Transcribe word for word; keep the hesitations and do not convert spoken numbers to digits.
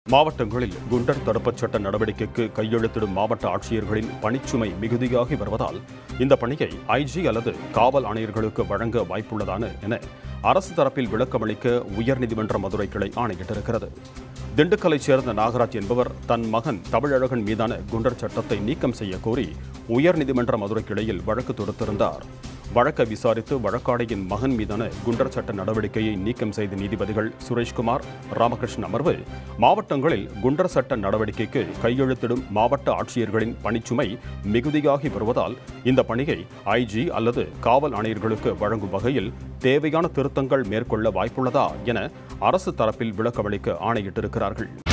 மாவட்டங்களில் குண்டர் தடுப்புச் சட்ட நடவடிக்கைக்கு கையெழுத்திடும் மாவட்ட ஆட்சியர்களின் பணிச்சுமை மிகுதியாகி வருவதால் இந்த பணியை ஐஜி அல்லது காவல் ஆணையர்களுக்கு வழங்க வாய்ப்புள்ளதான என அரசு தரப்பில் விளக்கமளிக்க உயர்நீதிமன்ற மதுரை கிளை ஆணையிட்டிருக்கிறது. திண்டுக்கல்லைச் சேர்ந்த நாகராஜ் என்பவர் தன் மகன் தமிழழகன் மீதான குண்டர் சட்டத்தை நீக்கம் செய்ய கோரி உயர்நீதிமன்ற மதுரை கிளையில் வழக்கு தொடுத்திருந்தார். வழக்கை விசாரித்து வழக்காடியின் மகன் மீதான குண்டர் சட்ட நடவடிக்கையை நீக்கம் செய்த நீதிபதிகள் சுரேஷ்குமார், ராமகிருஷ்ணன் அமர்வு மாவட்டங்களில் குண்டர் சட்ட நடவடிக்கைக்கு கையெழுத்திடும் மாவட்ட ஆட்சியர்களின் பணிச்சுமை மிகுதியாகி வருவதால் இந்த பணியை ஐஜி அல்லது காவல் ஆணையர்களுக்கு வழங்கும் வகையில் தேவையான திருத்தங்கள் மேற்கொள்ள வாய்ப்புள்ளதா என அரசு தரப்பில் விளக்கமளிக்க ஆணையிட்டிருக்கிறார்கள்.